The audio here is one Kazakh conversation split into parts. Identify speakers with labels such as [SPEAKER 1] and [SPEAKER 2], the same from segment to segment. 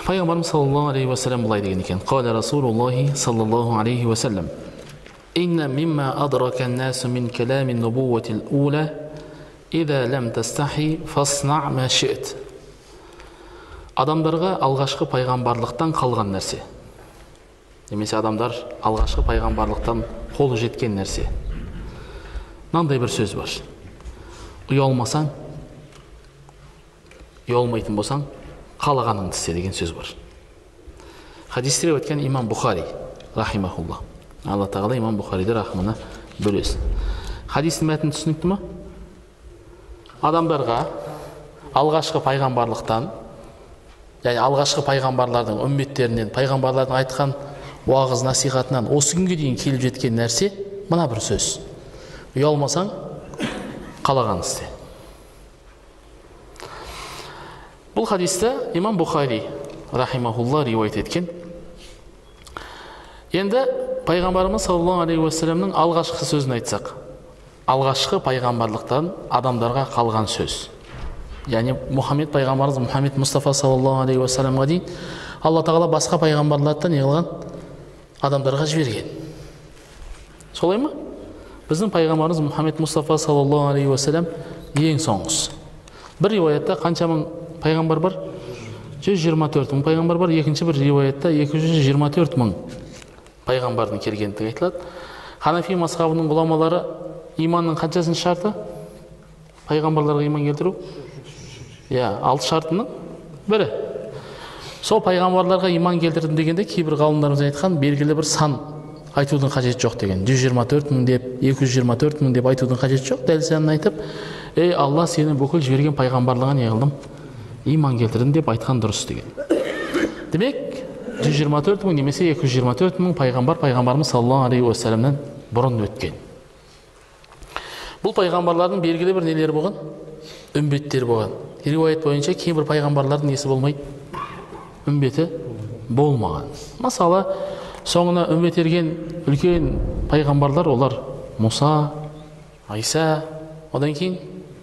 [SPEAKER 1] Пайғамбарымыз саллаллаху алейхи ва саллям былай деген екен: "Қала Расулуллахи саллаллаху алейхи ва саллям: Инна мимма адрака ан-насу мин калами ан-нубуввати ал-ула, иза лам тастахи фасна' ма ши'т." Адамдарға алғашқы пайғамбарлықтан қалған нәрсе, немесе адамдар алғашқы пайғамбарлықтан қолы жеткен нәрсе. Мынандай бір сөз бар: ұялмасаң, ұялмайтын болсаң, қалағаныңды істе деген сөз бар. Хадисте өткен имам Бухари рахимахулла. Алла тағала имам Бухариді рахмына бөлесін. Хадистің мәтіні түсінікті ме? Адамдарға алғашқы пайғамбарлықтан, яғни алғашқы пайғамбарлардың үмметтерінен, пайғамбарлардың айтқан уағыз насихатынан осы күнге дейін келіп жеткен нәрсе мына бір сөз: ұялмасаң, қалағаныңды істе. Бұл хадисті имам Бухари рахимахулла риуаят еткен. Енді пайғамбарымыз саллаллаху алейхи ва саллямның алғашқы сөзін айтсақ, алғашқы пайғамбарлықтан адамдарға қалған сөз, яғни Мұхаммед пайғамбарымыз Мұхаммед Мұстафа саллаллаху алейхи ва саллямға дейін Алла тағала басқа пайғамбарларды не қылған? Адамдарға жіберген. Солай ма? Біздің пайғамбарымыз Мұхаммед Мұстафа саллаллаху алейхи ва саллям ең соңғысы. Бір риуаятта қанша мың пайғамбар бар? 124 мың пайғамбар бар. Екінші бір риуаятта 224 мың пайғамбардың келгендігі айтылады. Ханафи мазхабының ғұламалары иманның қаншасының шарты? Пайғамбарларға иман келтіру? 6 шартының бірі. Сол пайғамбарларға иман келтірдім дегенде кейбір ғалымдарымыз айтқан белгілі бір сан айтудың қажеті жоқ деген. 124 мың деп, 224 мың деп айтудың қажеті жоқ. Дәл санын айтып, ей Алла, сені бүкіл жіберген пайғамбарларға не қылдым? Иман келтірдім деп айтқан дұрыс деген. Демек, 124 мың немесе 224 мың пайғамбарымыз саллаллаху алейхи ва саллямнан бұрын өткен. Бұл пайғамбарлардың белгілі бір нелері болған? Үмбеттер болған. Риуаят бойынша кейбір пайғамбарлардың несі болмайды? Үмбеті болмаған. Мысалы, соңына үмбет ерген үлкен пайғамбарлар олар Муса, Айса, одан кейін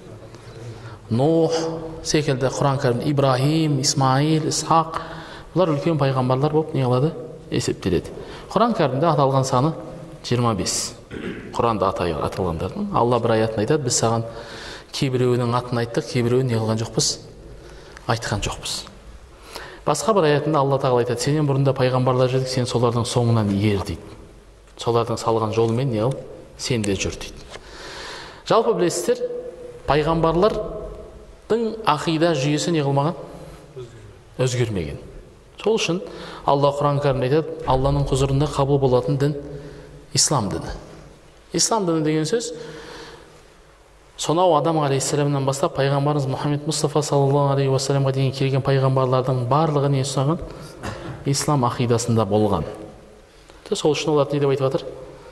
[SPEAKER 1] Нух секілді, Құран кәрімде Ибрахим, Исмаил, Исхақ, бұлар үлкен пайғамбарлар болып не қылады? Есептеледі. Құран кәрімде аталған саны 25. Құранда аталғандардың. Алла бір аятын айтады: біз саған кейбіреуінің атын айттық, кейбіреуін не қылған жоқпыз? Айтқан жоқпыз. Басқа бір аятында Алла тағала айтады: сенен бұрында пайғамбарлар жүрдік, сен солардың соңынан ер дейді. Солардың салған жолымен не қыл? Сен де жүр дейді. Жалпы білесіздер, пайғамбарлардың ақида жүйесі не қылмаған? Өзгермеген. Сол үшін Алла Құран кәрімде айтады: Алланың құзырында қабыл болатын дін ислам діні. Ислам діні деген сөз сонау Адам алейхиссаламнан бастап пайғамбарымыз Мұхаммед Мұстафа саллаллаху алейхи ва саллямға дейін келген пайғамбарлардың барлығы не ұстанған? Ислам ақидасында болған. Сол үшін олар не деп айтып жатыр?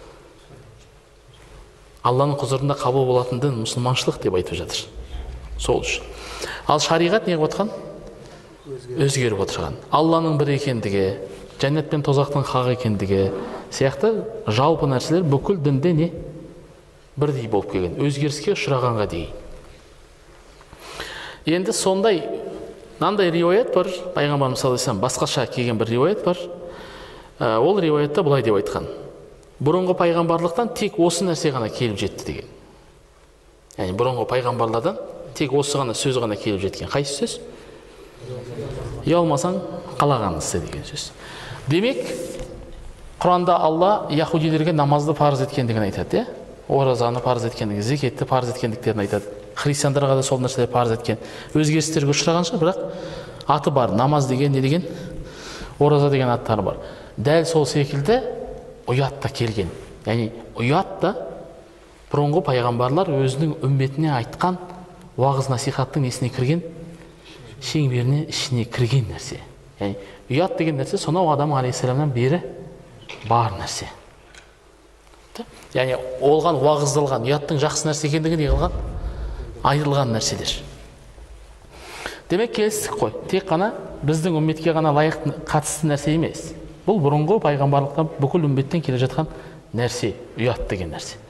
[SPEAKER 1] Алланың құзырында қабыл болатын дін мұсылманшылық деп айтып жатыр. Сол үшін. Ал шариғат не отқан? Өзгеріп отырған. Алланың бір екендігі, жәннат пен тозақтың хақ екендігі сияқты жалпы нәрселер бүкіл дінде не? Бірдей болып келген, өзгеріске ұшырағанға дейін. Енді сондай мынандай риуаят бар, пайғамбарымыз саллаллаху алейхи ва саллям басқаша келген бір риуаят бар. Ол риуаятта былай деп айтқан: бұрынғы пайғамбарлықтан тек осы нәрсе ғана келіп жетті деген. Яғни бұрынғы пайғамбарлардан тек осы ғана сөз ғана келіп жеткен. Қайсы сөз? Ұялмасаң, қалағаныңды істе деген сөз. Демек, Құранда Алла яһудилерге намазды парыз еткендігін айтады, оразаны парыз еткендігін, зекетті парыз еткендіктерін айтады. Христиандарға да сол нәрселер парыз еткен. Өзгерістерге ұшыраған шығар, бірақ аты бар. Намаз деген не деген? Ораза деген аттары бар. Дәл сол секілді ұят та келген. Яғни ұят та бұрынғы пайғамбарлар өзінің үмметіне айтқан уағыз насихаттың несіне кірген? Шеңберіне, ішіне кірген нәрсе. Яғни ұят деген нәрсе сонау Адам алейхиссаламнан бері бар нәрсе. Яғни олған уағыздалған, ұяттың жақсы нәрсе екендігі не қылған? Айырылған нәрселер. Демек келістік қой. Тек қана біздің үмметке ғана лайық қатысты нәрсе емес. Бұл бұрынғы пайғамбарлықтан бүкіл үмметтен келе жатқан нәрсе, ұят деген нәрсе.